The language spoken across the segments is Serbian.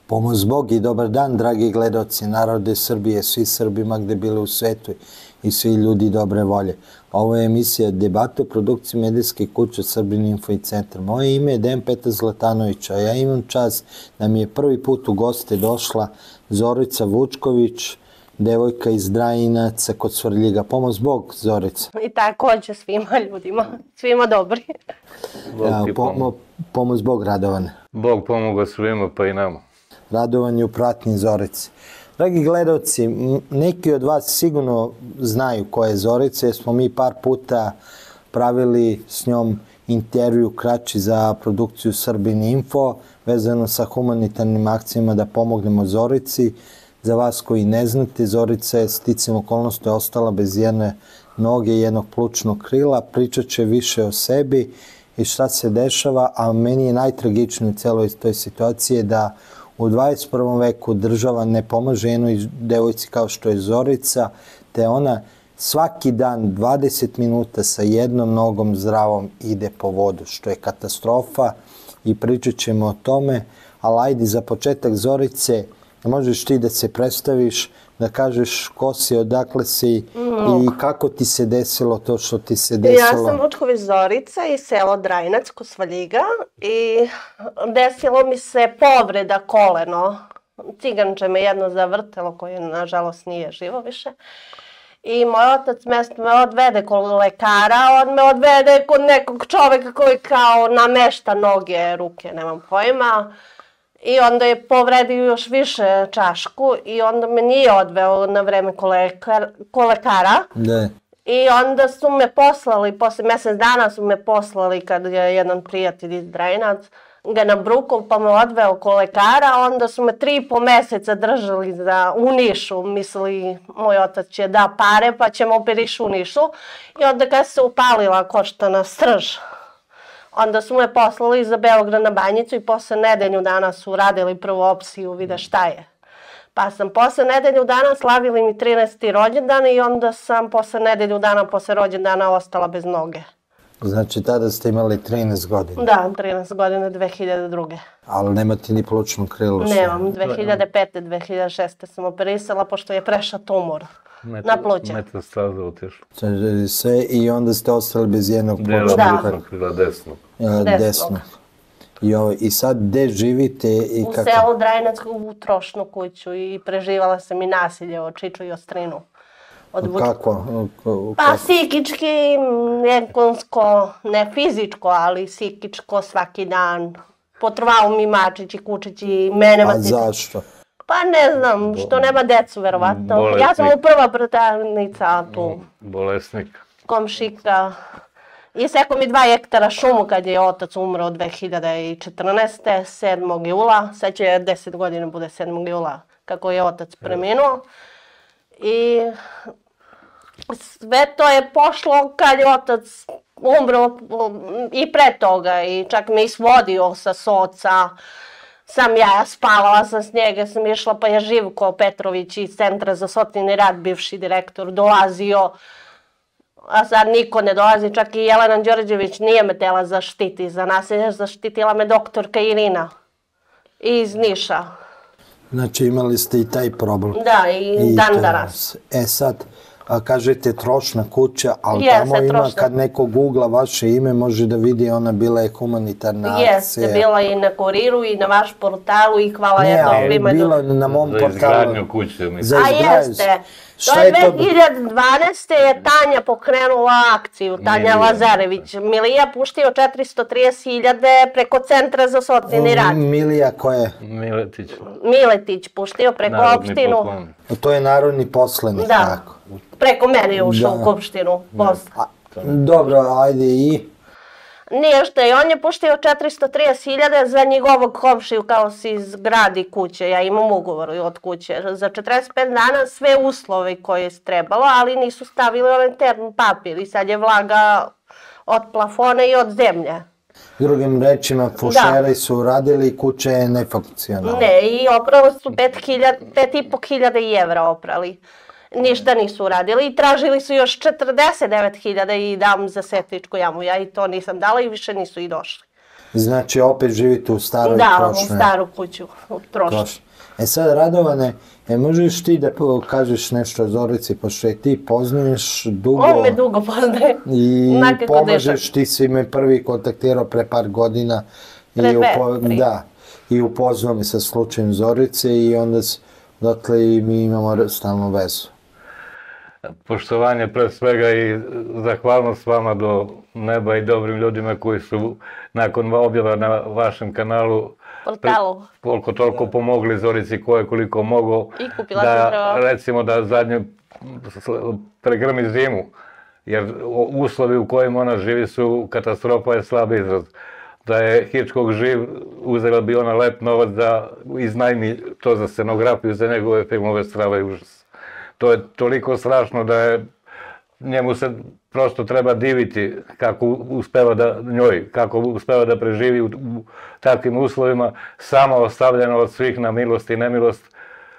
Pomoz Bog i dobar dan, dragi gledaoci narode Srbije, svi Srbima gde bili u svetu i svi ljudi dobre volje. Ovo je emisija Debate o produkciji medijske kuće Srbin Info i Centar. Moje ime je Dejan Petar Zlatanović, a ja imam čast da mi je prvi put u goste došla Zorica Vučković, devojka iz Drajinaca kod Svrljiga. Pomoz Bog, Zorica. I takođe svima ljudima, svima dobri. Pomoz Bog, Radovane. Bog pomogao svima, pa i nama. Radovan je u pratnji Zorice. Dragi gledalci, neki od vas sigurno znaju ko je Zorica, jer smo mi par puta pravili s njom intervju kraći za produkciju Srbin Info, vezano sa humanitarnim akcijama da pomognemo Zorici. Za vas koji ne znate, Zorica je sticam okolnosti ostala bez jedne noge i jednog plućnog krila. Pričat će više o sebi i šta se dešava, a meni je najtragičnije u celoj toj situaciji da u 21. veku država ne pomaže jednoj devojci kao što je Zorica, te ona svaki dan 20 minuta sa jednom nogom zdravom ide po vodu, što je katastrofa i pričat ćemo o tome. Ali ajde za početak, Zorice, možeš ti da se predstaviš, da kažeš ko si, odakle si i kako ti se desilo to što ti se desilo? Ja sam Vučković Zorica iz sela Drajinac kod Svrljiga i desilo mi se povreda koleno. Ciganče me jedno zavrtelo koje nažalost nije živo više. I moj otac me odvede kod lekara, on me odvede kod nekog čoveka koji kao namešta noge, ruke, nemam pojma. I onda je povredio još više čašku i onda me nije odveo na vreme ko lekara. Ne. I onda su me poslali, posle mjesec dana su me poslali kad je jedan prijatelj iz Drajinac ga nabrukao pa me odveo ko lekara. Onda su me 3,5 mjeseca držali u Nišu. Mislili, moj otac će da pare pa ćemo operiš u Nišu. I onda kad se upalila koštana srž, onda su me poslali za Beograd na Banjicu i posle nedelju dana su radili prvu opsiju, vide šta je. Pa sam posle nedelju dana slavili mi 13. rođendan i onda sam posle nedelju dana posle rođendana ostala bez noge. Znači tada ste imali 13 godina? Da, 13 godina, 2002. Ali nemate ni plućno krilo? Nemam, 2005. 2006. sam operisala pošto je prešao tumor na pluće. Metastaza otišla. Sve i onda ste ostali bez jednog plućnog krila, desnog. Desnog. I sad gde živite i kako? U selu Drajinac u trošnu kuću i preživala sam i nasilje od Čiču i Ostrinu. Kako? Pa psihički, ekonsko, ne fizičko, ali psihičko svaki dan. Po traumi mačići, kučići, mene matići. A zašto? Pa ne znam, što nema decu, verovatno. Ja sam u prva bratanica tu. Bolesnik. Komšika. I seko mi 2 hektara šumu kad je otac umro 2014. 7. jula. Sad će 10 godina bude 7. jula kako je otac preminuo. I sve to je pošlo kad je otac umro i pre toga. I čak me isvodio sa soca. Ja spavala sam s njega, sam išla pa je Živko Petrović iz Centra za socijalni rad, bivši direktor, dolazio. A sad niko ne dolazi, čak i Jelena Đorđević nije me tela zaštiti za nasilje, zaštitila me doktorka Irina iz Niša. Znači imali ste i taj problem. Da, i dan danas. Sad, kažete trošna kuća, ali tamo ima, kad neko googla vaše ime, može da vidi, ona bila je humanitarna akcija. Jeste, bila i na Kuriru i na vaš portalu i hvala jednom svima. Ne, ali bila na mom portalu. Za izgradnju kuće. A jeste. To je 2012. je Tanja pokrenula akciju, Tanja Lazarević. Milija puštio 430.000 preko Centra za socijalni rad. Milija ko je? Miletić. Miletić puštio preko opštinu. To je narodni poslanik, tako. Preko mene je ušao u opštinu. Dobro, ajde i? Ništa, i on je puštio 430.000 za njegovog komšiju kao si izgradi kuće. Ja imam ugovor od kuće. Za 45 dana sve uslove koje je trebalo, ali nisu stavili ovaj papir. I sad je vlaga od plafona i od zemlje. Drugim rečima, fušeri su radili i kuća je nefunkcionalna. Ne, i opravo su 5.500 evra oprali. Ništa nisu uradili i tražili su još 49.000 i dam za setvičku jamu. Ja i to nisam dala i više nisu i došli. Znači, opet živite u staroj Da, u trošnoj. staru kuću, u trošnju. E sad, Radovane, možeš ti da kažeš nešto o Zorici, pošto je ti poznaješ dugo On me dugo poznaje. i Onako kao pomažeš, dečak. ti si me prvi kontaktirao pre par godina. Pre dve, tri. Da, i upoznao me sa slučajem Zorice i onda dotle i mi imamo stalnu vezu. Poštovanje pre svega i zahvalnost vama do neba i dobrim ljudima koji su nakon objava na vašem kanalu Portalu. koliko toliko pomogli Zorici ko je koliko mogao I kupila sam drva. recimo da zadnje pregrmi zimu, jer uslovi u kojim ona živi su katastrofa, je slab izraz. Da je Hitchcock živ, uzela bi ona lep novac da iznajmi to za scenografiju, za njegove filmove Strava i užas. To je toliko strašno da je njemu se prosto treba diviti kako uspeva da preživi u takvim uslovima, sama ostavljena od svih na milost i nemilost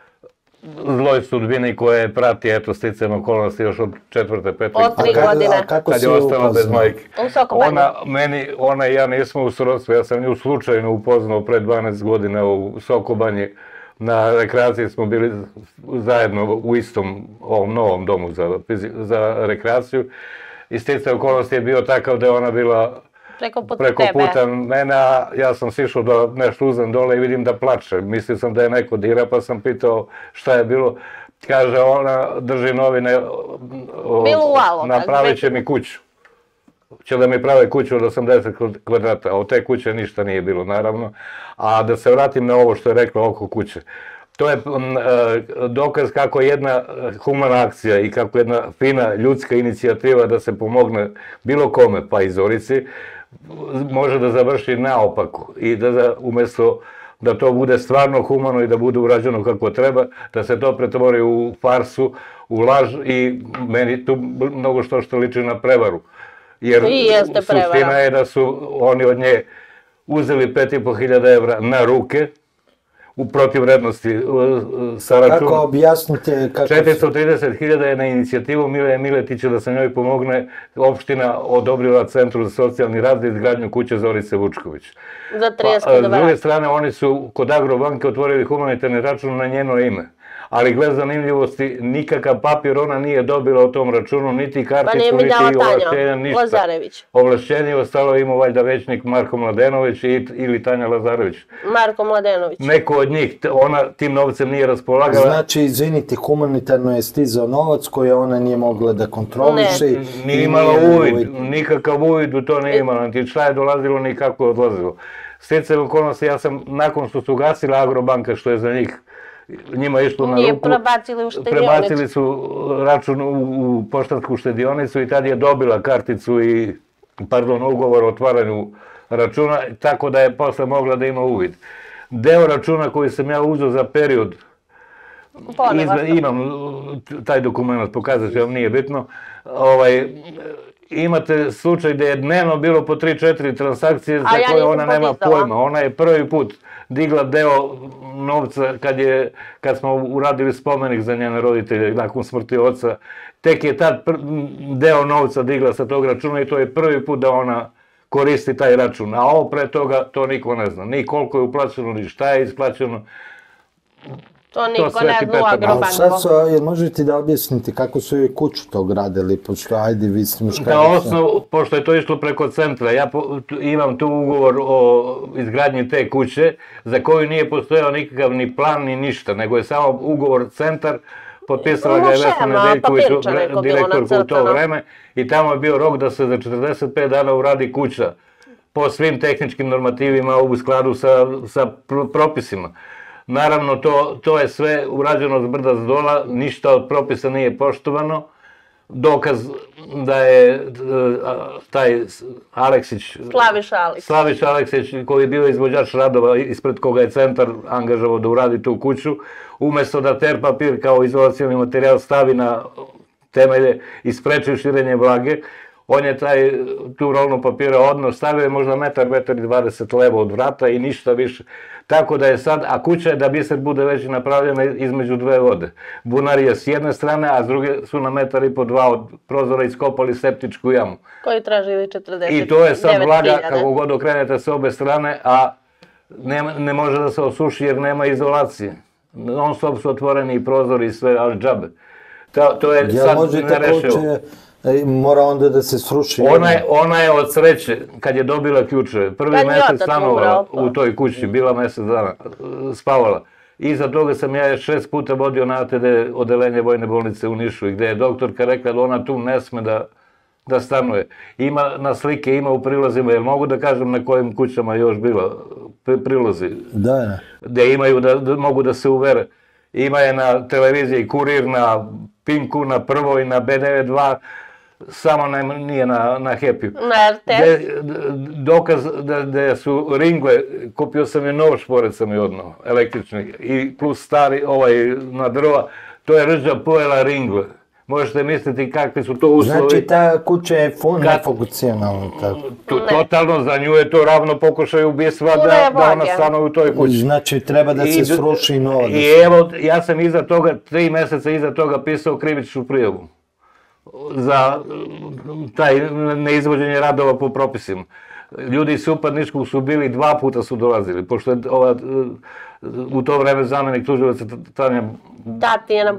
zloj sudbini koja je prati, eto, sticajem okolnosti još od 4. 5. Od 3 godine. kad je ostala bez majke. U Sokobanji. Ona i ja nismo u srodstvu, ja sam nju slučajno upoznao pre 12 godina u Sokobanji. Na rekreaciji smo bili zajedno u istom ovom novom domu za rekreaciju. I sticaj okolnosti je bio takav da je ona bila preko puta mene, a ja sam sišao da nešto uzem dole i vidim da plače. Mislio sam da je neko dira, pa sam pitao šta je bilo. Kaže, ona drži novine, napravit će mi kuću. Će da mi prave kuću od 80 kvadrata, a od te kuće ništa nije bilo, naravno. A da se vratim na ovo što je rekla oko kuće. To je dokaz kako jedna humana akcija i kako jedna fina ljudska inicijativa da se pomogne bilo kome, pa i Zorici, može da završi naopako i da umjesto da to bude stvarno humano i da bude urađeno kako treba, da se to pretvori u farsu, u laž i meni tu mnogo što liči na prevaru. Jer suština je da su oni od nje uzeli 5.500 evra na ruke, u protivrednosti sa računom. Kako objasnite? 430.000 je na inicijativu Milije Miletića da se njoj pomogne. Opština odobrila Centru za socijalni rad za izgradnju kuće Zorice Vučković. Za 30.000. S druge strane, oni su kod Agrobanke otvorili humanitarni račun na njeno ime. Ali gled zanimljivosti, nikakav papir ona nije dobila o tom računu, niti karticu, niti ovlašćenja, ništa. Lazarević. Ovlašćenje ostalo imao valjda većnik Marko Mladenović ili Tanja Lazarević. Marko Mladenović. Neko od njih, ona tim novcem nije raspolagala. Znači, izvinite, humanitarno je stizao novac koji ona nije mogla da kontroliše. Nije imala uvid, nikakav uvid u to nije imala, niti šta je dolazilo, ni kako je odlazilo. Sticajem okolnosti, ja sam, nakon što su ugasila Agrobanka, što je za njima išlo na ruku, prebacili su račun u poštansku štedionicu i tad je dobila karticu i, ugovor o otvaranju računa, tako da je posle mogla da ima uvid. Deo računa koji sam ja uzeo za period, imam taj dokument, pokazat ću vam, nije bitno, imate slučaj gde je dnevno bilo po 3-4 transakcije za koje ona nema pojma. Ona je prvi put digla deo novca kad smo uradili spomenik za njene roditelje nakon smrti oca. Tek je tad deo novca digla sa tog računa i to je prvi put da ona koristi taj račun. A ovo pre toga to niko ne zna. Ni koliko je uplaćeno, ni šta je isplaćeno. To niko ne zna u Agrobanku. Jel možete da objasnite kako su joj kuću to gradili, pošto ajde vi ste muškarice. Da, osnov, pošto je to išlo preko centra, ja imam tu ugovor o izgradnji te kuće, za koju nije postojao nikakav ni plan ni ništa, nego je samo ugovor centar, potpisala ga je Vesna Nedeljković, direktorka u to vreme, i tamo je bio rok da se za 45 dana uradi kuća po svim tehničkim normativima u skladu sa propisima. Naravno, to je sve urađeno s brda s dola, ništa od propisa nije poštovano. Dokaz da je taj Slaviš Aleksić, koji je bio izvođač radova ispred koga je centar angažovao da uradi tu kuću, umjesto da ter papir kao izolacioni materijal stavi na temelje i spreči širenje vlage, On je tu rolnu papira odnos stavio je možda metar i 20 levo od vrata i ništa više. Tako da je sad, a kuća je da biser bude već napravljena između dve vode. Bunarija s jedne strane, a s druge su na metar i po 2 od prozora iskopali septičku jamu. Koji traži 49.000. I to je sad vlaga kako god okrenete s obe strane, a ne može da se osuši jer nema izolacije. Non stop su otvoreni i prozori i sve, ali džabe. To je sad nerešivo. Mora onda da se sruši. Ona je od sreće, kad je dobila ključeve, prvi mjesec stanovala u toj kući, bila mjesec dana, spavala. Iza toga sam ja 6 puta vodio na ATD odelenje vojne bolnice u Nišu, gdje je doktorka rekla da ona tu ne sme da stanuje. Ima na slike, ima u prilazima, jel mogu da kažem na kojim kućama je još bila prilozi? Da. Gdje imaju da mogu da se uvere. Ima je na televiziji Kurir, na Pinku, na Prvoj, na B92, samo nije na Happy. Na RTS. Dokaz da su ringle, kupio sam je nov šporet sam je odnao, električni, i plus stari na drva, to je rđa pojela ringle. Možete misliti kakvi su to uslovi. Znači ta kuća je nefunkcionalna. Totalno, za nju je to ravno pokušaj ubistva da ona stanuje u toj kući. Znači treba da se sruši nova. I evo, ja sam 3 mjeseca iza toga pisao krivičnu prijavu za taj neizvođenje radova po propisima. Ljudi iz Upadničkog su bili 2 puta su dolazili, pošto je u to vreme zamjenik tužilaca Tatjana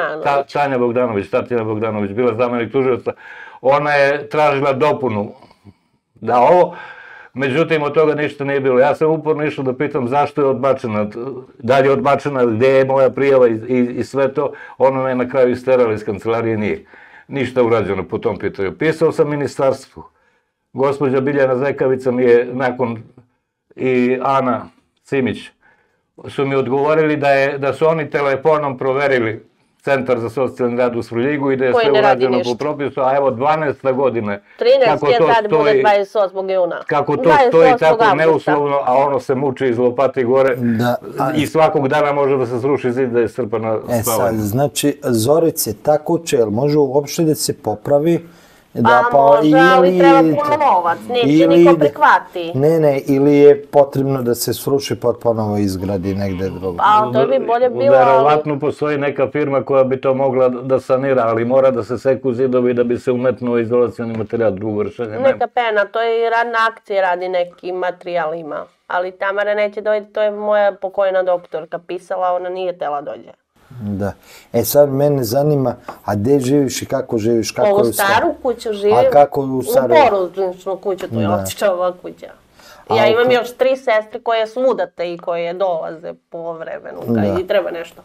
Bogdanović bila zamjenik tužilaca. Ona je tražila dopunu da ovo, međutim od toga ništa nije bilo. Ja sam uporno išao da pitam zašto je odbačena, da li je odbačena, gdje je moja prijava i sve to. Ona me na kraju isterala iz kancelarije, nije ništa urađeno po tom pitanju. Pisao sam ministarstvu. Gospođa Biljana Zekavica mi je nakon i Ana Simić su mi odgovorili da su oni telefonom proverili Centar za socijalni rad u Svrljigu i da je sve urađeno po propisu, a evo 12. godine 13. radi bude 28. juna. Kako to stoji tako neuslovno, a ono se muči iz lopati gore i svakog dana može da se sruši zid da je strpana spavanje. Znači, Zorice, ta kuća, jel može uopšte da se popravi? Pa može, ali treba puno novac, neće niko prihvati. Ne, ili je potrebno da se sruši pa ponovo izgradi negde drugo. Pa to bi bolje bilo, verovatno postoji neka firma koja bi to mogla da sanira, ali mora da se seku zidovi da bi se umetnuo izolacioni materijal, drugo rešenje. Neka pena, to je i radna akcija radi nekim materijalima, ali Tamara neće dojeti, to je moja pokojna doktorka pisala, ona nije tela dođe. Da. Sad mene zanima, a gde živiš i kako živiš? Ovu staru kuću živim, u porodičnu kuću, to je otičava kuća. Ja imam još 3 sestre koje su udate i koje dolaze po vremenu, kad i treba nešto.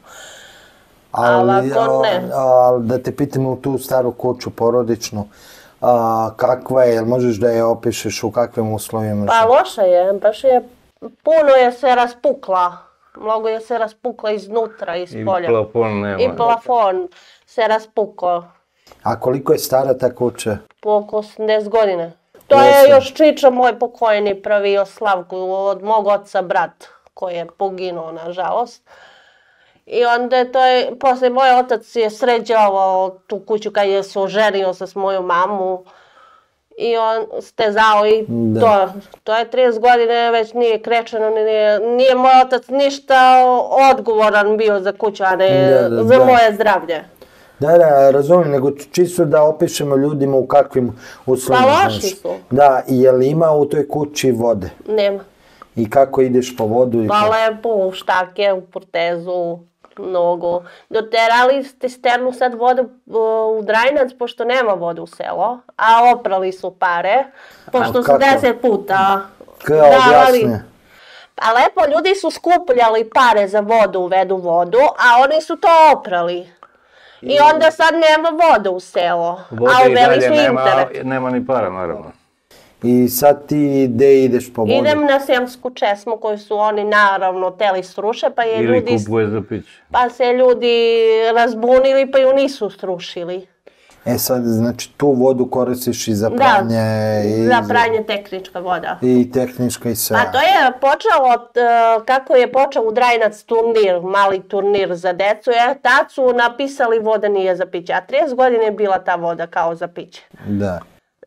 Ali ako ne. Da te pitam u tu staru kuću porodičnu, kakva je, jel možeš da je opišeš u kakvim uslovima? Pa loša je, baš je, puno je se raspukla. Mnogo je se raspukla iznutra, iz polja. I plafon nema. I plafon se raspukao. A koliko je stara ta kuća? Oko 80 godina. To je još Čiča moj pokojni pravio Slavku, od mog oca brat, koji je poginuo, nažalost. I onda posle moj otac je sređavao tu kuću kad je se oženio sa moju mamu. I on stezao i to je 30 godine, već nije krečeno, nije moj otac ništa odgovoran bio za kuću, a ne za moje zdravlje. Da, razumijem, nego čisto da opišemo ljudima u kakvim uslovima. Pa loši su. Da, i je li ima u toj kući vode? Nema. I kako ideš po vodu? Pa lepo, u štake, u portezu. Mnogo. Doterali cisternu sad vodu u Drajinac, pošto nema vode u selo, a oprali su pare, pošto su 10 puta davali. Pa lepo, ljudi su skupljali pare za vodu, uvedu vodu, a oni su to oprali. I onda sad nema vode u selo, a uveli su internet. Nema ni para, naravno. I sad ti gde ideš po vodu? Idem na Sjemsku česmu koju su oni naravno teli sruše, pa je ljudi... Ili kupuje za piće. Pa se ljudi razbunili pa ju nisu strušili. Sad, znači tu vodu koristiš i za pranje? Da, za pranje tehnička voda. I tehnička i sve. Pa to je počelo, kako je počeo u Drajinac turnir, mali turnir za decu, tad su napisali voda nije za piće, a 30 godina je bila ta voda kao za piće. Da.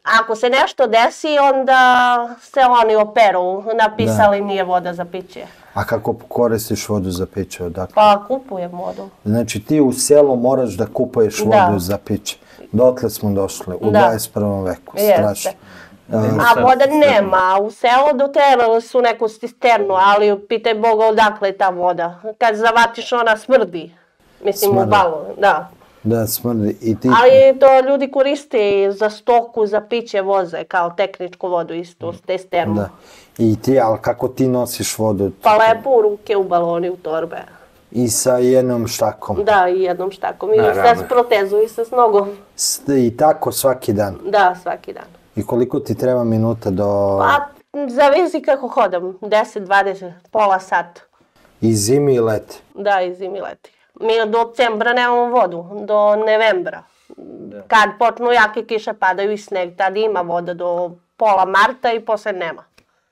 ako se nešto desi, onda se oni operu. Napisali nije voda za piće. A kako koristiš vodu za piće? Odakle? Pa kupujem vodu. Znači ti u selu moraš da kupuješ vodu za piće. Dotle smo došli, u 21. veku. Strašno. A voda nema. U selu doterali su neku cisternu, ali pitaj Boga odakle je ta voda. Kad zavatiš ona smrdi. Mislim u balon, da. Da, smrdi. Ali to ljudi koriste za stoku, za piće voze, kao tehničku vodu isto, cisternu. Da. I ti, ali kako ti nosiš vodu? Pa lepo u ruke, u baloni, u torbe. I sa jednom štakom? Da, i jednom štakom. I sve s protezu i sa snogom. I tako svaki dan? Da, svaki dan. I koliko ti treba minuta do... Pa, zavisi kako hodam. 10, 20, pola sata. I zimi i leti? Da, i zimi i leti. Mi do decembra nemamo vodu, do novembra. Kad počnu jake kiše, padaju i sneg, tad ima voda do pola marta i posle nema.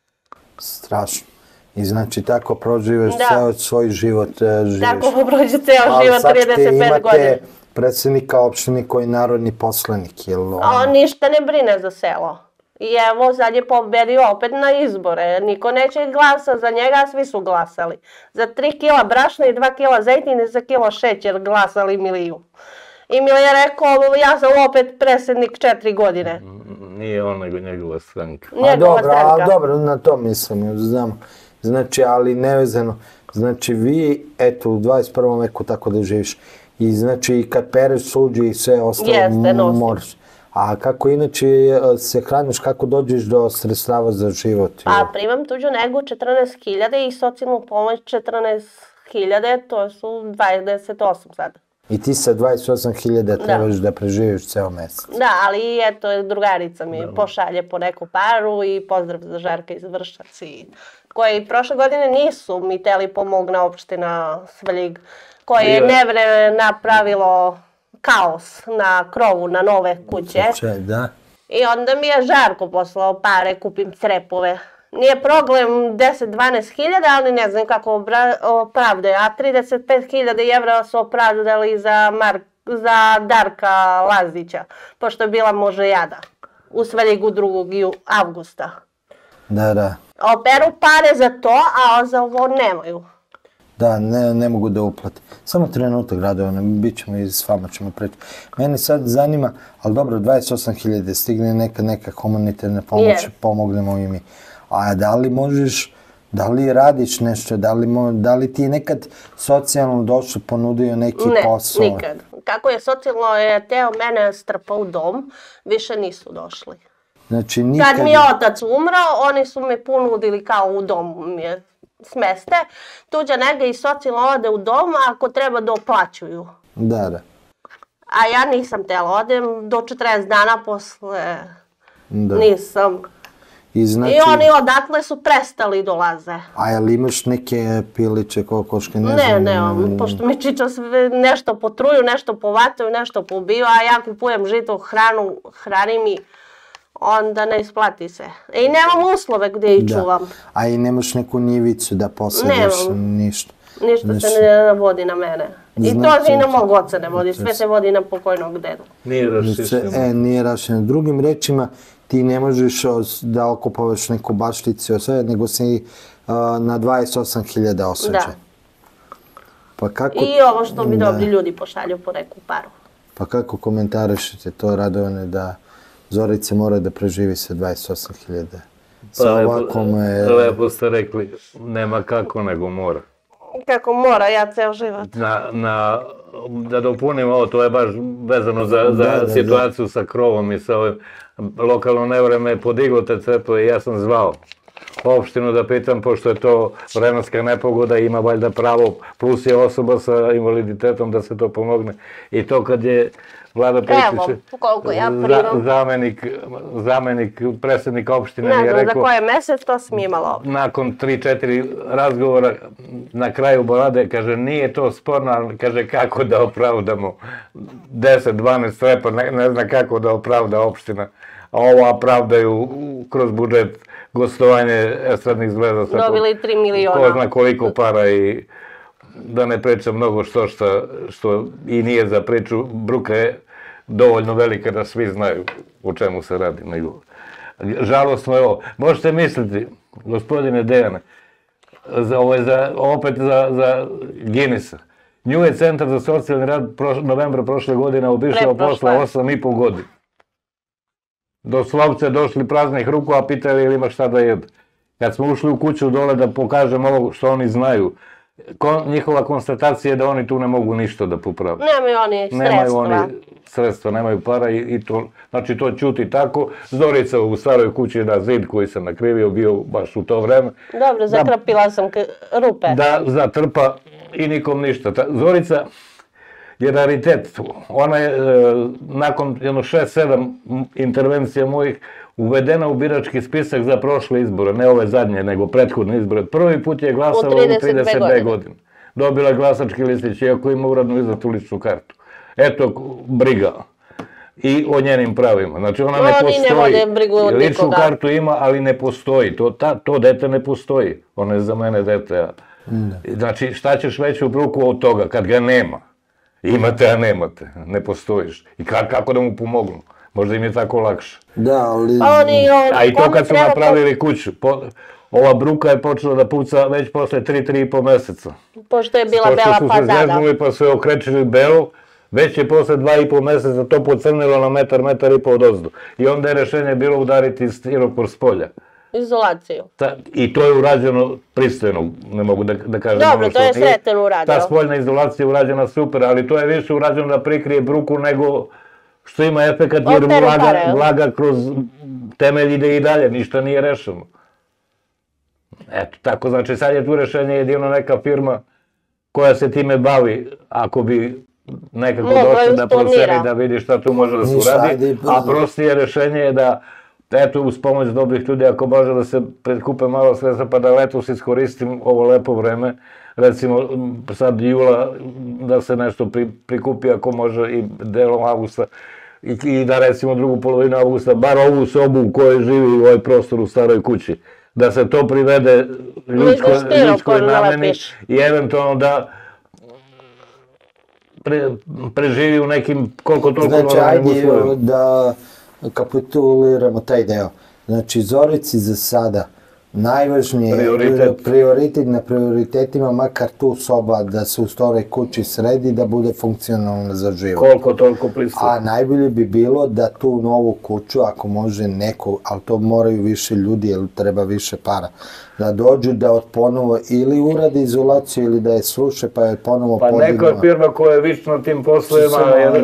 Strašno. I znači tako proživeš ceo svoj život. Tako prođe ceo život, 35 godina. Imate predsjednika opštine koji je narodni poslanik. On ništa ne brine za selo. I evo, sad je pobedio opet na izbore. Niko neće glasa za njega, svi su glasali. Za 3 kila brašna i 2 kila zejtin i za kilo šećer glasali Miliju. I Milija je rekao, ja sam opet predsjednik 4 godine. Nije on, nego njegova stranka. Dobro, na to mislim, znam. Znači, ali nevezano. Znači, vi, eto, u 21. veku tako da živiš. I znači, kad pereš suđe i sve ostalo, moraš. A kako inače se hraniš, kako dođeš do sredstava za život? Pa primam tuđu negu 14.000 i socijalnu pomoć 14.000, to su 28 sada. I ti sa 28.000 trebaš da preživiš ceo mesec? Da, ali eto, drugarica mi pošalje po neku paru i pozdrav za Žarka iz Vršac, koji prošle godine nisu mi teli pomogne opština Svrljig, koje je nevreme napravilo kaos na krovu, na nove kuće. I onda mi je Žarko poslao pare, kupim crepove. Nije problem 10-12 hiljada, ali ne znam kako opravdaju. A 35.000 evra su opravdali za Darka Lazića, pošto je bila možejada u Svrljigu 2. avgusta. Da. Operu pare za to, a za ovo nemaju. Da, ne mogu da uplate. Samo trenutak, Radovane, bit ćemo i s vama ćemo preći. Mene sad zanima, ali dobro, 28.000, stigne neka humanitarna pomoć, pomognemo i mi. A da li možeš, da li radiš nešto, da li ti je nekad socijalno došlo, ponudio neki posao? Ne, nikad. Kako je socijalno je teo mene strpao u dom, više nisu došli. Znači nikad... Kad mi je otac umro, oni su me ponudili kao u domu mi je smeste. Tuđa nega i socijalno ode u dom, ako treba da oplaćuju. Da. A ja nisam tela, odem do 40 dana posle nisam. I oni odatle su prestali dolaze. A jel imaš neke piliće, kokoške, ne znam? Ne, pošto mi čiča nešto potruju, nešto povataju, nešto pobiju, a ja kupujem žito, hranu, hranim i onda ne isplati se. I nemam uslove gdje ih čuvam. A i nemaš neku njivicu da posadiš, ništa? Ništa se ne vodi na mene. I to se i na mog oca ne vodi, sve se vodi na pokojnog dedu. Nije rašišeno. Nije rašišeno. Drugim rečima, ti ne možeš da okupavaš neku bašticu, nego si na 28.000 osuđen. I ovo što mi dobri ljudi pošalju po neku paru. Pa kako komentarišete to, Radovane, da Zorica mora da preživi sa 28.000? Lepo ste rekli, nema kako nego mora. Kako mora, ja ceo život. Da dopunim ovo, to je baš vezano za situaciju sa krovom i sa ovim. Lokalno nevreme je podiglo te crepove i ja sam zvao opštinu da pitam, pošto je to vremenska nepogoda, ima valjda pravo, plus je osoba sa invaliditetom da se to pomogne. I to kad je Vlada Petrić, zamenik predsjednika opštine mi je rekao... Ne znam za koje mesec, to sam imala. Nakon 3-4 razgovora na kraju balade, kaže, nije to sporno, ali kaže, kako da opravdamo 10-12 strepa, ne zna kako da opravda opština. A ovo opravdaju kroz budžet gostovanje estradnih zvezda. Dobili 3 miliona. Ko zna koliko para i da ne pričam mnogo što i nije za priču. Bruka je dovoljno velika da svi znaju o čemu se radi. Žalostno je ovo. Možete misliti, gospodine Dejane, opet za Guinnessa. Nju je Centar za socijalni rad novembra prošle godine obišao posla 8,5 godina. Doslovce došli praznih ruku, a pitali ili ima šta da jede. Kad smo ušli u kuću dole da pokažemo ovo što oni znaju, njihova konstatacija je da oni tu ne mogu ništa da poprave. Nemaju oni sredstva. Nemaju oni sredstva, nemaju para i to, znači to ćuti tako. Zorica u staroj kući na zid koji sam nakrivio bio baš u to vreme. Dobro, zakrpila sam rupe. Da zatrpa i nikom ništa. Zorica je raritet. Ona je nakon jedno 6-7 intervencija mojih uvedena u birački spisak za prošle izbore, ne ove zadnje, nego prethodne izbore. Prvi put je glasala u 32 godine. Dobila je glasački listić, iako ima uradno izdatu ličnu kartu. Eto, briga. I o njenim pravima. Znači, ona ne postoji. Ličnu kartu ima, ali ne postoji. To dete ne postoji. Ona je za mene dete. Znači, šta ćeš veću bruku od toga, kad ga nema? Imate, a nemate. Ne postojiš. I kako da mu pomognu? Možda im je tako lakše. Da, ali... A i to kad su napravili kuću. Ova bruka je počela da puca već posle 3,5 meseca. Pošto je bila bela fazada. Pošto su se zeznuli pa su je okrečili belo, već je posle 2,5 meseca to pocrnilo na metar i po od ozdu. I onda je rešenje bilo udariti stiropor s polja. Izolaciju. I to je urađeno pristojno, ne mogu da kažem. Dobro, to je Sreten uradio. Ta spoljna izolacija je urađena super, ali to je više urađeno da prikrije bruku nego što ima efekat, jer vlaga kroz temelj ide i dalje, ništa nije rešeno. Eto, tako, znači sad je tu rešenje jedino neka firma koja se time bavi, ako bi nekako došla da proceni da vidi šta tu može da se uradi, a prostije rešenje je da, eto, uz pomoć dobrih ljudi, ako može da se prikupe malo sredstva, pa da letos iskoristim ovo lepo vreme, recimo sad jula, da se nešto prikupi ako može i delom avgusta, i da recimo drugu polovinu avgusta, bar ovu sobu u kojoj živi u ovoj prostoru u staroj kući, da se to privede ljudskoj nameni i eventualno da preživi u nekim koliko toliko normalnim uslovima. Znači, ajde da kapituliramo taj deo. Znači, Zorici za sada najvažnije prioritet na prioritetima, makar tu soba da se u staroj kući sredi, da bude funkcionalna za život. Koliko toliko prisutno. A najbolje bi bilo da tu novu kuću, ako može neko, ali to moraju više ljudi, jer treba više para, da dođu da ponovo ili uradi izolaciju ili da je sluše pa je ponovo podignu. Pa neka firma koja je vična tim poslovima,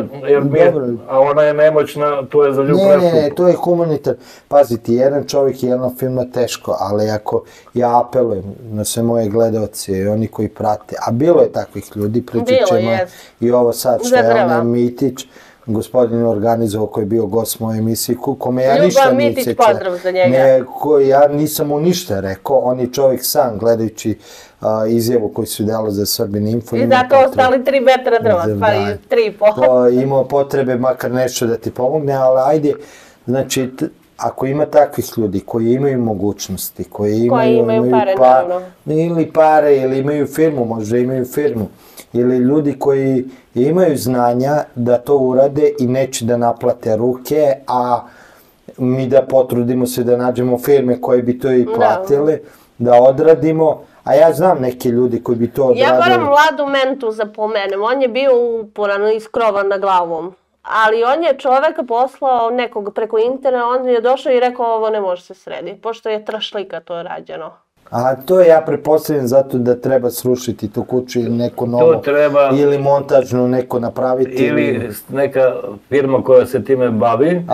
a ona je nemoćna, to je za ljubu prestup. Ne, to je humanitar. Paziti, jedan čovjek i jedna firma teško, ali ako ja apelujem na sve moje gledaoce i oni koji prate, a bilo je takvih ljudi, pričat ćemo i ovo sad što je onaj Mitić, gospodin organizovao koji je bio gost moje emisije, kome ja ništa Mitić, pozdrav za njega. Ja nisam mu ništa rekao, on je čovjek sam gledajući izjavu koju su dali za Srbin Info. I zato ostali 3 metra drva, stvari 3,5. Imao potrebe makar nešto da ti pomogne, ali ajde, znači, ako ima takvih ljudi koji imaju mogućnosti, koji imaju pare, naravno. Ili pare, ili imaju firmu, možda imaju firmu, ili ljudi koji imaju znanja da to urade i neće da naplate ruke, a mi da potrudimo se da nađemo firme koje bi to i platile, da odradimo, a ja znam neke ljudi koji bi to odradili. Ja moram Vladu Mentu zapomenem, on je bio uporan i skrovan na glavom. Ali on je čoveka poslao nekog preko interneta, on je došao i rekao ovo ne može se srediti, pošto je trašlika to rađeno. A to ja prepostavljam zato da treba srušiti tu kuću ili neko novo, ili montažnu neko napraviti. Ili neka firma koja se time bavi,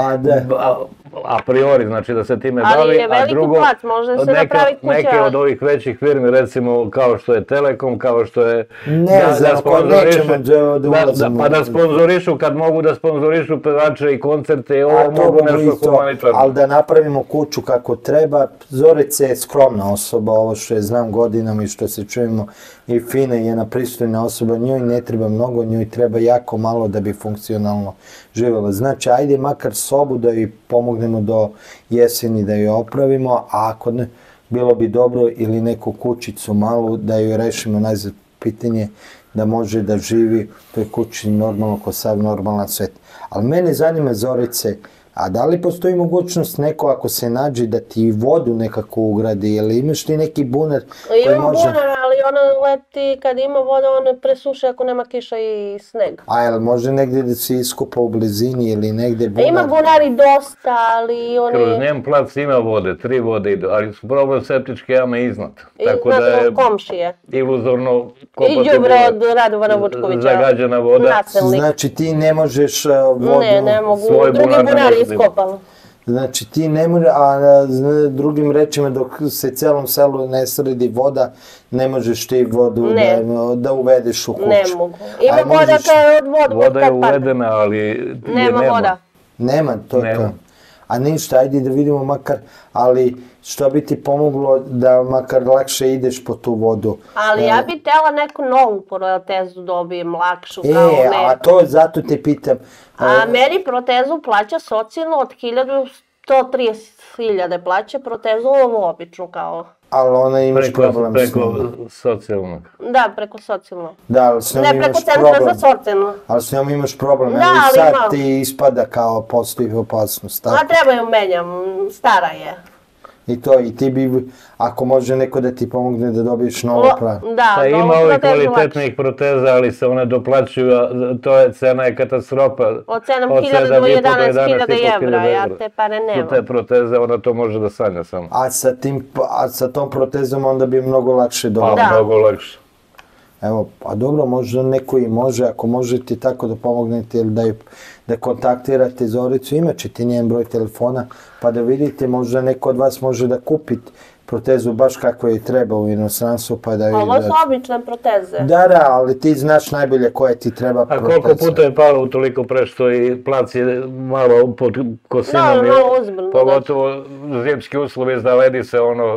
a priori, znači da se time bavi, ali je veliki plac, može se napravi kuća. Neke od ovih većih firmi, recimo kao što je Telekom, kao što je... Ne znam, ako nećemo da ulazimo. Pa da sponzorišu, kad mogu da sponzorišu pevače i koncerte, i ovo mogu nešto humanitarno. Ali da napravimo kuću kako treba, Zorica je skromna osoba, ovo što je znam godinama i što se čujemo, i fina je jedna pristojna osoba, njoj ne treba mnogo, njoj treba jako malo da bi funkcionalno živjela. Znači, ajde makar sobu da joj pomognemo do jeseni da joj opravimo, a ako ne, bilo bi dobro ili neku kućicu malu da joj rešimo najzad pitanje da može da živi u toj kući normalno ko sav normalan svet. Ali mene zanima, Zorice, a da li postoji mogućnost neko ako se nađe da ti vodu nekako ugradi, ili imaš ti neki bunar koji Imam može... bunar, ali ona leti, kad ima voda, ona presuši ako nema kiša i sneg. A jel može negdje da se iskopa u blizini ili negdje bunar? Ima bunari dosta, ali Kroz oni... njen plac ima vode, 3 vode idu, ali su problem septičke jame iznad. Tako da Iznad je komšije. iluzorno I kopati đubre od Radovana Vučkovića. zagađena voda. Naselnik. Znači ti ne možeš vodu... Ne mogu. svoj Drugi bunar ne bunar može da ima. iskopali. Znači ti ne može, drugim rečima dok se celom selu ne sredi voda, ne možeš ti vodu da uvedeš u kuću. Ne mogu. Ima A voda možeš- koja je od vodu. Voda je uvedena, ali je Nema voda. Nema, to je to. A ništa, ajde da vidimo makar, ali što bi ti pomoglo da makar lakše ideš po tu vodu. Ali ja bi htjela neku novu protezu dobijem, lakšu kao ne. A to zato te pitam. A meni protezu plaća socijalno od 130.000 plaća protezu ovu običnu kao. Ali ona imaš problem s preko njom. socijalnog. Da, preko socijalno. Da, ali s njom Ne preko imaš centra problem. za socijalno. Ali s njom imaš problem, Da, evo i ali sad imam. ti ispada kao postoji opasnost. A Tako? treba ju menjam, stara je. I to, i ti bi, ako može neko da ti pomogne da dobiješ novo pravo. Da, Pa ima novu ovih protezu kvalitetnih proteza, ali se one doplaćuju, a cena je katastrofa. Od 7.000 do 11.000 evra, ja te pare Su nemam. te proteze, ona to može da sanja samo. A sa tom protezom onda bi mnogo lakše Pa dobio. Da. mnogo lakše. Evo, pa dobro, možda neko i može, ako možete tako da pomognete ili da kontaktirate Zoricu, imaćete njen broj telefona, pa da vidite, možda neko od vas može da kupi protezu baš kako je treba u inostranstvu, pa da Ovo vidite. su obične proteze. Da, ali ti znaš najbolje koje ti treba A proteza. koliko puta je palo utoliko pre što i plac je malo pod kosinom. Da, malo uzbrdo, Pogotovo zimski uslovi za ledi se ono,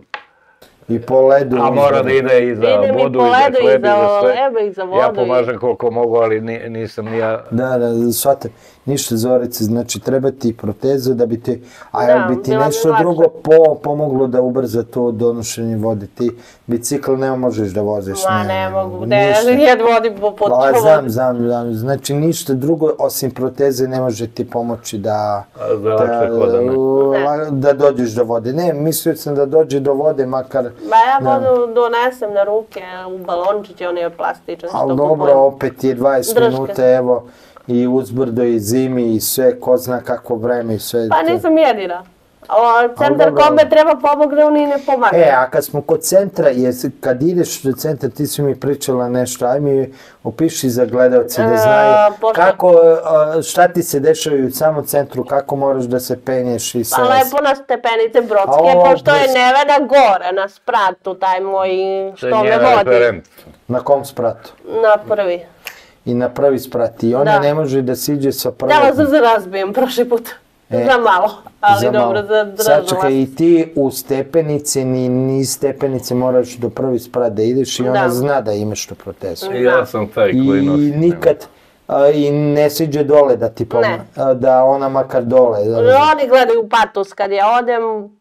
I po ledu. a mora da ide i za Idem i vodu, po i za ledu, i hleb, i za za sve. lebe, i za Ja vodu. pomažem koliko mogu, ali nisam ni ja. Da, shvatam. Ništa, Zorice, znači treba ti protezu da bi ti, a Da, jel bi ti bilo bi nešto lakše. drugo pomoglo da ubrza to donošenje vode? Ti bicikl ne možeš da voziš. Ma ne mogu, ništa. jed vodim po Pa, potovu. znam. Znači ništa drugo osim proteze ne može ti pomoći da... A za lakše hodane. Da dođeš do vode. Ne, mislio sam da dođe do vode, makar... Ma ja vodu donesem na ruke u balončiće, one plastične što Ali kupujem. dobro, opet je 20 Drške. minuta, evo, i uzbrdo, i zimi, i sve, ko zna kako vreme, i sve. Pa to. nisam jedina. Centar dobro. kome treba pomogne, oni ne pomagaju. A kad smo kod centra, kad ideš do centra, ti si mi pričala nešto, aj mi opiši za gledalce da znaju kako, šta ti se dešava u samom centru, kako moraš da se penješ i sve. Pa lepo na stepenice Brodske, Ovo, pošto je Nevena gore na spratu, taj moj To što je me njen vodi. referent. Na kom spratu? Na prvi. I na prvi sprat. I ona Da. ne može da siđe sa prvog. Htjela sam se razbijem prošli put. Za malo, ali dobro, Sad zadržala čekaj, i ti u stepenice, ni stepenice moraš do prvi sprat da ideš i ona Da. zna da imaš tu protezu. I ja sam taj koji I nosi. nikad i ne siđe dole da ti pomogne, da ona makar dole. Oni gledaju patos kad ja odem,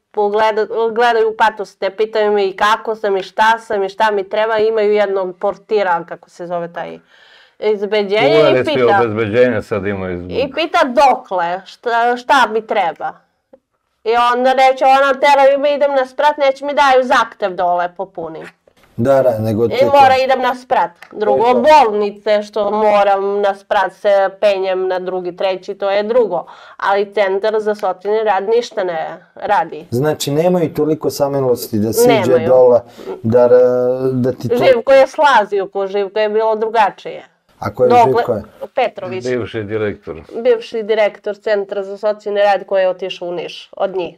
gledaju patos, ne pitaju mi kako sam i šta mi treba, imaju jednog portira, kako se zove taj izbeđenje Uveli i svi pita. obezbeđenje, sad imaju zbog. I pita dokle, šta mi treba. I onda reče ona, teraju me, idem na sprat, neće mi daju zahtev dole popunim. Da, nego I ti mora idem na sprat. Drugo, bolnice što moram na sprat se penjem na drugi, treći, to je drugo. Ali centar za socijalni rad ništa ne radi. Znači, nemaju toliko samilosti da siđe Nemaju. dole, da ti to... Živko je slazio, ko Živko je bilo drugačije. A ko je Živko je? Petrović, Bivši direktor. bivši direktor centra za socijalni rad koji je otišao u Niš, od njih.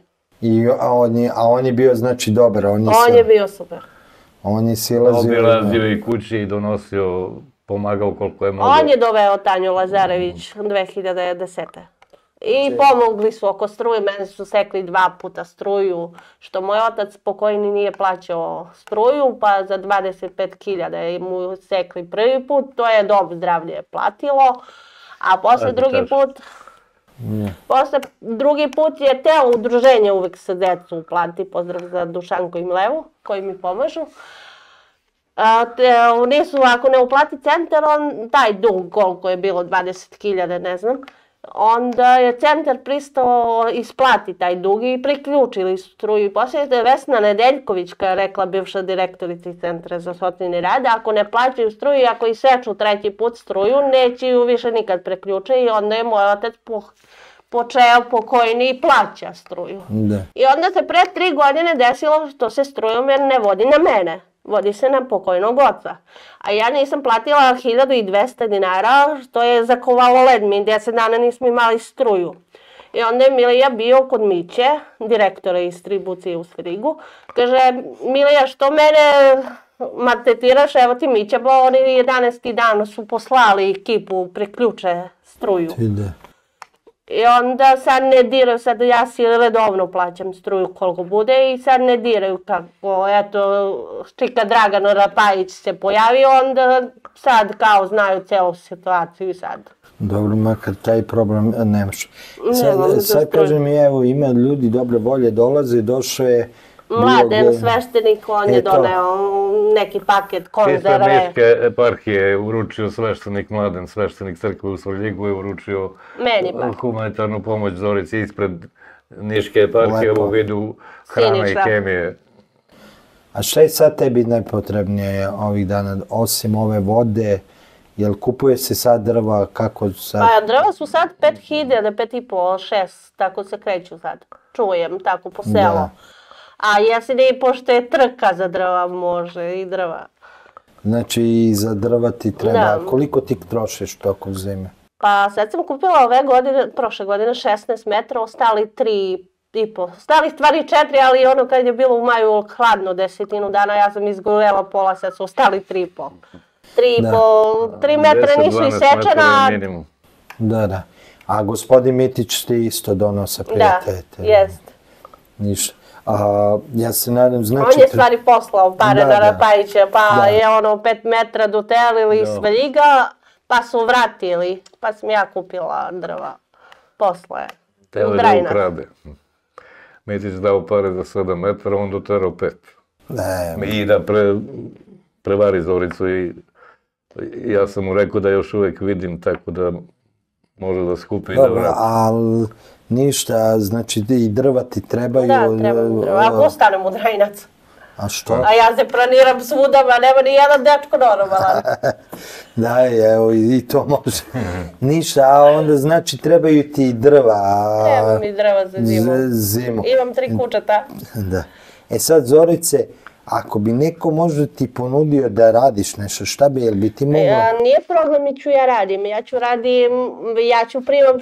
A on je bio, znači, dobar, On je bio super. On je silazio... Obilazio i kući i donosio, pomagao koliko je mogao. On je doveo Tanju Lazarević 2010. I pomogli su oko struje, meni su sekli 2 puta struju, što moj otac pokojni nije plaćao struju, pa za 25.000 mu sekli prvi put, to je dom zdravlje platilo, a posle drugi put je teo udruženje uvek sa decu plati, pozdrav za Dušanko i Mlevu koji mi pomažu. Nisu, ako ne uplati centar, on taj dug koliko je bilo, 20.000, ne znam, onda je centar pristao isplati taj dug i priključili su struju. Poslije je Vesna Nedeljković, koja je rekla bivša direktorica Centra za socijalni rad, ako ne plaćaju struju i ako iseču 3. put struju, neće ju više nikad preključiti i onda je moj otac počeo pokojni i plaća struju. Da. I onda se pre 3 godine desilo što se strujom ne vodi na mene. Vodi se na pokojnog oca. A ja nisam platila 1200 dinara, što je zakovalo led. Mi 10 dana nismo imali struju. I onda je Milija bio kod Miće, direktora distribucije u Svirigu. Kaže, Milija, što mene maltretiraš, evo ti Mića, bo oni 11. dan su poslali ekipu, priključe struju. I onda sad ne diraju, sad ja si redovno plaćam struju koliko bude i sad ne diraju kako, eto, Čika Dragan Rapajić se pojavio, onda sad kao znaju celu situaciju i sad. Dobro, makar taj problem nemaš. Nemam Sad kažem mi, evo, ima ljudi dobre volje, dolaze, došao je... Mladen sveštenik, on je doneo neki paket konzerve. Niške eparhije je uručio sveštenik Mladen, sveštenik crkve u Svrljigu je uručio humanitarnu pomoć Zorici ispred Niške eparhije u vidu hrane i hemije. A šta je sad tebi najpotrebnije ovih dana, osim ove vode? Jel kupuje se sad drva, kako sad? Pa drva su sad 5.000, 5.500, 6, tako se kreću sad. Čujem, tako po selu. A jeseni, pošto je trka za drva, može i drva. Znači i za drva ti treba, koliko ti trošiš tokom zime? Pa sad sam kupila prošle godine 16 metra, ostali 3,5. Ostali stvari 4, ali ono kad je bilo u maju hladno 10 dana, ja sam izgorela pola, sad su ostali 3,5. 3 metra nisu isečena. Da. A gospodin Mitić ti isto donosa prijatelje? Da, jest. Ništa. Ja se nadam, znači... On je stvari poslao pare na Rapajića, pa je ono 5 metra dotelili iz Svrljiga, pa su vratili, pa sam ja kupila drva posle. Teo je da ukrade. Mitić dao pare za 7 metara, on doterao 5. I da prevari Zoricu i ja sam mu rekao da još uvek vidim, tako da može da skupi i da vrati. Ali ništa, znači i drva ti trebaju. Da, trebam drva. Ako ostanem u Drajinac. A što? A ja se planiram svuda, ma nema ni jedan dečko normalan. Da, evo i to može. Ništa, a onda znači trebaju ti drva. Treba mi drva za zimu. Imam 3 kućeta. Da. E sad, Zorice, ako bi neko možda ti ponudio da radiš nešto, šta bi, jel bi ti mogla? Nije problem, ja radim. Ja ću primam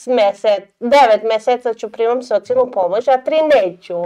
9 meseca ću primam socijalnu pomoć, a 3 neću.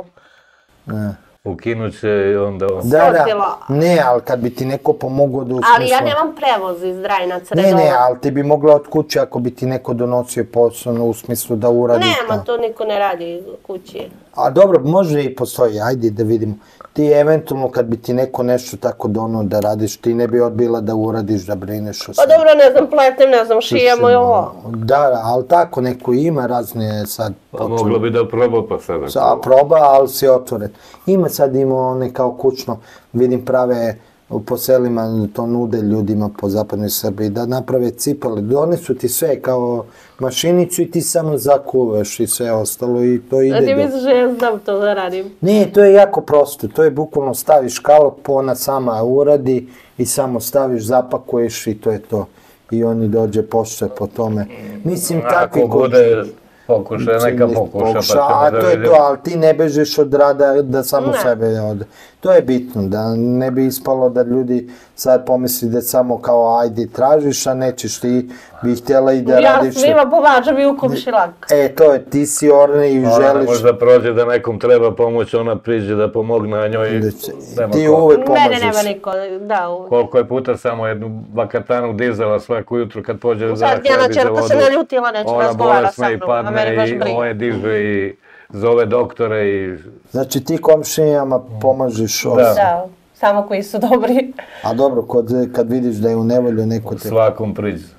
Ukinut će i onda... Da, ne, ali kad bi ti neko pomogao da... Ali ja nemam prevoz iz Drajinaca. Ne, ali ti bi mogla od kuće ako bi ti neko donosio posao u smislu da uradi to. Nema, to niko ne radi u kući. A dobro, može i postoji, ajde da vidimo. Ti eventualno kad bi ti neko nešto tako donao da radiš, ti ne bi odbila da uradiš, da brineš o sve. Pa dobro, ne znam, pletem, ne znam, šijemo i ovo. Da, ali tako neko ima razne sad... Pa mogla bi da proba pa sada. Proba, ali si otvoren. Ima one kao kućno, vidim prave po selima, to nude ljudima po zapadnoj Srbiji, da naprave cipele. Donesu ti sve kao mašinicu i ti samo zakuvaš i sve ostalo i to ide. A ti misliš da ja znam to da radim? Ne, to je jako prosto. To je bukvalno staviš kalop, ona sama uradi i samo staviš, zapakuješ i to je to. I oni dođe pošle po tome. Mislim, takvi... Ako bude pokušaj, neka pokuša, pa ćemo da vidimo. A to je to, ali ti ne bežeš od rada da samo sebe ode. To je bitno, da ne bi ispalo da ljudi sad pomisli da samo kao ajde tražiš, a nećeš, ti bi htjela i da radiš... Ja svima pomažem i u komšilak. To je, ti si orne i želiš... Ona možda prođe da nekom treba pomoć, ona priđe da pomogne, a njoj nema ti uvek pomažeš. Mene nema niko, da uvek. Koliko je puta samo jednu bakatanu dizela svako jutro kad pođe da hleb i za vodu. Sad njena čerka se naljutila, neće razgovara sa mnom, a mene baš briga. I ovo je diže i zove doktore i... Znači ti komšinjama pomažeš ovo? Da, samo koji su dobri. A dobro, kad vidiš da je u nevolju neko te... Svakom priđe.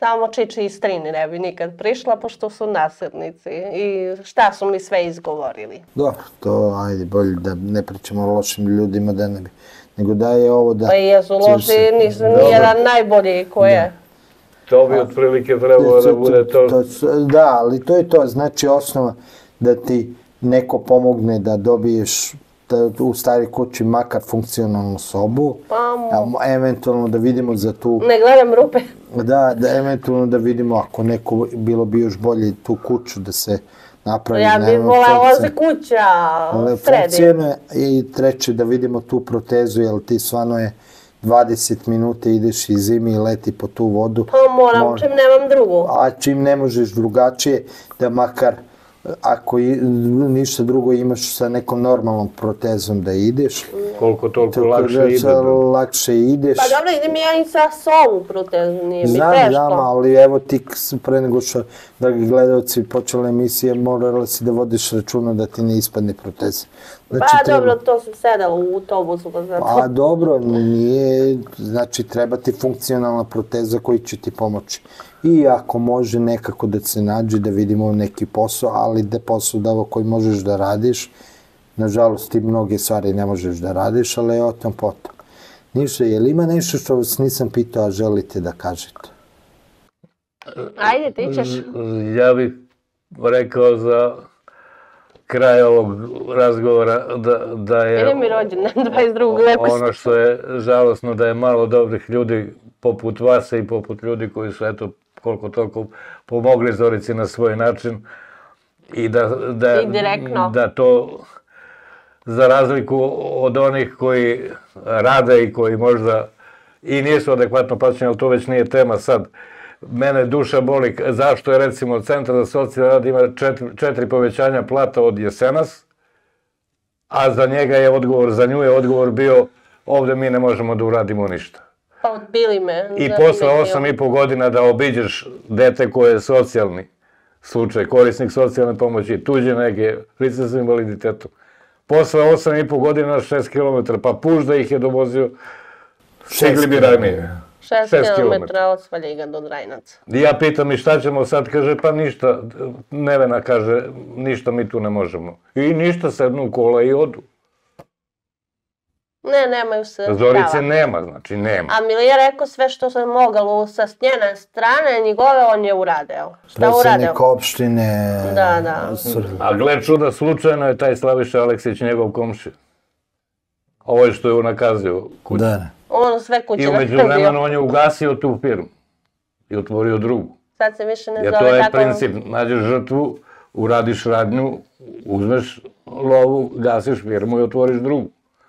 Samo Čiči i Strini ne bi nikad prišla, pošto su nasilnici. I šta su mi sve izgovorili. Dobro, to ajde, bolje da ne pričamo o lošim ljudima, da ne bi, nego da je ovo da... Pa i jesu loši, nisu nijedan najbolji ko je. To bi otprilike trebalo da bude to. Da, ali to je to, znači osnova da ti neko pomogne da dobiješ u stari kući makar funkcionalnu sobu, eventualno da vidimo za tu... Ne gledam rupe. Da, eventualno da vidimo ako neko bilo bi još bolje tu kuću da se napravi... Ja bih volela za kuća sredi. I treće da vidimo tu protezu, jer ti stvarno je 20 minuta ideš i zimi i leti po tu vodu. Pa moram, čim nemam drugu. A čim ne možeš drugačije, da makar ako ništa drugo imaš sa nekom normalnom protezom da ideš. Koliko toliko lakše ideš. Pa dobro, idem ja i sa ovu protezu, nije mi teško. Znam, ali evo ti pre nego što, dragi gledalci, počela emisija, morala si da vodiš računa da ti ne ispadne proteza. Pa dobro, to sam sedela u autobusu. Pa dobro, nije, znači treba ti funkcionalna proteza koji će ti pomoći. I ako može nekako da se nađe, da vidimo neki posao, ali da posao koji možeš da radiš, nažalost ti mnoge stvari ne možeš da radiš, ali je o tom potom. Ništa, je li ima nešto što vas nisam pitao, a želite da kažete? Ajde, ti ćeš. Ja bih rekao za kraj ovog razgovora da je... Ili mi rođendan 22. leposti. Ono što je žalosno da je malo dobrih ljudi poput vas i poput ljudi koji su eto koliko toliko pomogli Zorici na svoj način i da to za razliku od onih koji rade i koji možda i nisu adekvatno plaćeni, ali to već nije tema sad. Mene duša boli zašto je recimo Centar za socijalni rad ima 4 povećanja plata od jesenas, a za nju je odgovor bio ovde mi ne možemo da uradimo ništa. Pa odbili me. I posle 8,5 godina da obiđeš dete koje je socijalni slučaj, korisnik socijalne pomoći, tuđe neke, lice sa invaliditetom. Posle 8,5 godina 6 km, pa puš da ih je dovozio, stigli bi ranije. 6 km od Svaljiga do Drajnaca. I ja pitam i šta ćemo sad, kaže pa ništa, Nevena kaže ništa mi tu ne možemo. I ništa, sednu u kola i odu. Ne, nemaju se prava. Zorice nema, znači nema. A Milija rekao sve što se mogalo sa njene strane, njegove on je uradio. Šta uradio? Predsednik opštine... Da. A gle čuda, slučajno je taj Slaviša Aleksić njegov komšija. Ovo je što je unakazio kuću. Da. On sve kuće I umeđu vremenu on je ugasio tu firmu i otvorio drugu. Sad se više ne zove tako... Jer to je tako... princip, nađeš žrtvu, uradiš radnju, uzmeš lovu, gasiš firmu i otvoriš drugu.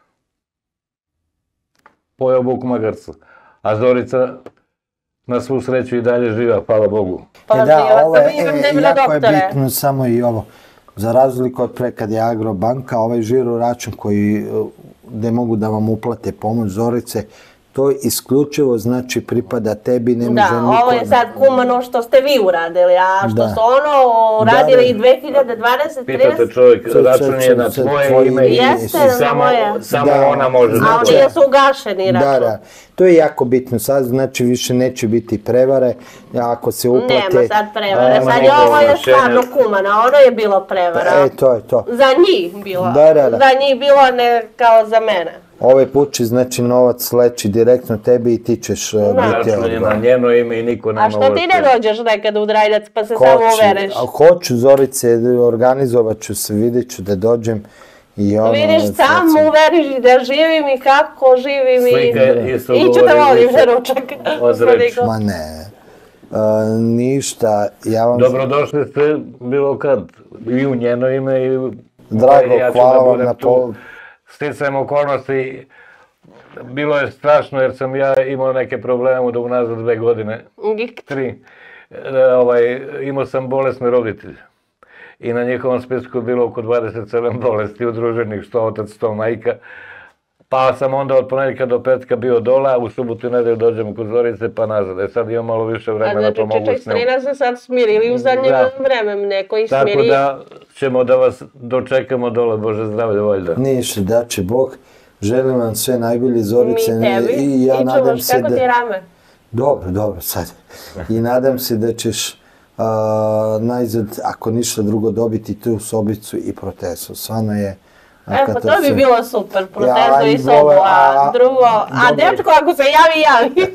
Pojao Bog magarca. A Zorica na svu sreću i dalje živa, hvala Bogu. Pa ovo je jako je bitno samo i ovo. Za razliku od pre kad je Agrobanka, ovaj žiro račun gde mogu da vam uplate pomoć Zorice, to isključivo znači pripada tebi, ne može niko... Da, ovo je sad humano što ste vi uradili, a što su ono uradili i 2020, 30... Pitate čovjek, račun je na tvoje ime i samo ona može da... A oni su ugašeni račun. Da, to je jako bitno, sad znači više neće biti prevare, ako se uplate... Nema sad prevare, sad je ovo je stvarno humana, ono je bilo prevara. To je to. Za njih bilo, za njih bilo ne kao za mene. Ovaj put će, znači, novac leći direktno tebi i ti ćeš biti... Račun je na njeno ime i niko nema... A što ti ne dođeš nekad u Drajnac pa se samo uvereš? Hoću, Zorice, organizovat ću se, vidjet ću da dođem i ono... Vidiš, sam uveriš da živim i kako živim i ću da volim za ručak. Ma ne, ništa, ja vam... Dobrodošli ste bilo kad, i u njeno ime i... Drago, hvala vam na to. Sticajem okolnosti, bilo je strašno jer sam ja imao neke probleme da unazad 2 godine, 3, imao sam bolesne roditelje i na njihovom spisku je bilo oko 27 bolesti udruženih, što otac, što majka, pa sam onda od ponedjeljka do petka bio dola, u subotu i nedelju dođem kod Zorice pa nazad, sad imam malo više vremena pa mogu s njom. Strina se sad smirili u zadnjem vremenu, neko ih smiri. Tako da ćemo da vas dočekamo dole, Bože zdravlje, valjda. Ništa, da će Bog, želim vam sve najbolje Zorice. Mi tebi, i čuvaš kako ti je rame? Dobro, sad. I nadam se da ćeš najzad, ako ništa drugo, dobiti tu sobicu i protezu. Stvarno je... Pa to bi bilo super, protezu i sobu, a drugo... A dečko, ako se javi.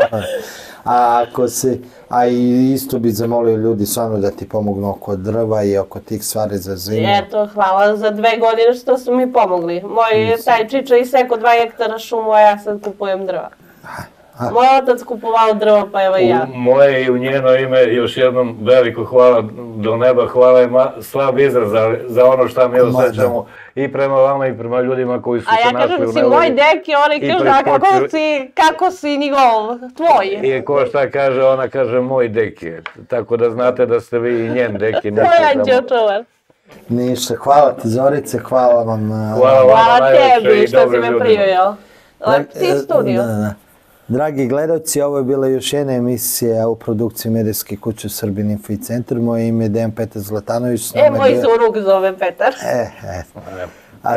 A i isto bi zamolio ljudi stvarno da ti pomognu oko drva i oko tih stvari za zimu. Eto, hvala za 2 godine što su mi pomogli. Moj taj Čiča iseko 2 hektara šumu, a ja sad kupujem drva. Moj otac kupovao drvo, pa evo i ja. Moje i u njeno ime još jednom veliko hvala do neba, hvala je slab izraz za ono šta mi osjećamo i prema vama i prema ljudima koji su se našli u nevolji. A ja kažem si moj deki, oni kažu kako si njegov, tvoj. I ko šta kaže, ona kaže moj deki. Tako da znate da ste vi i njen deki. To je Anđeo. Ništa, hvala ti Zorice, hvala vam. Hvala tebi što si me primio. Lep ti studio. Dragi gledalci, ovo je bila još jedna emisija u produkciji medijske kuće Srbin Info i Centar. Moje ime je Dejan Petar Zlatanović. Moj surug zove Petar. A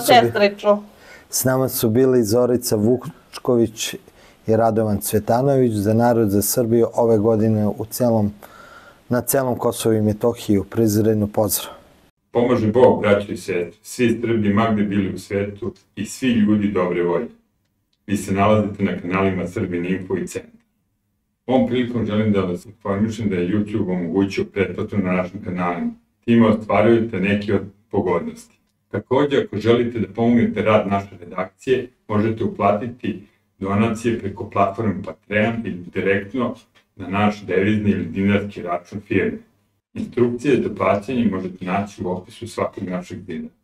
s nama su bili Zorica Vučković i Radovan Cvetanović za Narod za Srbiju ove godine na celom Kosovu i Metohiji. Prizredno pozdrav. Pomože Bog, braćo i sestre, svi Srbi magde bili u svetu i svi ljudi dobre volje. Vi se nalazite na kanalima Srbin Info i Centar. Ovom prilikom želim da vas informišem da je YouTube omogućio pretplatu na našim kanalima. Time ostvarujete neke od pogodnosti. Također, ako želite da pomognete rad naše redakcije, možete uplatiti donacije preko platforme Patreon ili direktno na naš devizni ili dinarski račun firme. Instrukcije za plaćanje možete naći u opisu svakog našeg videa.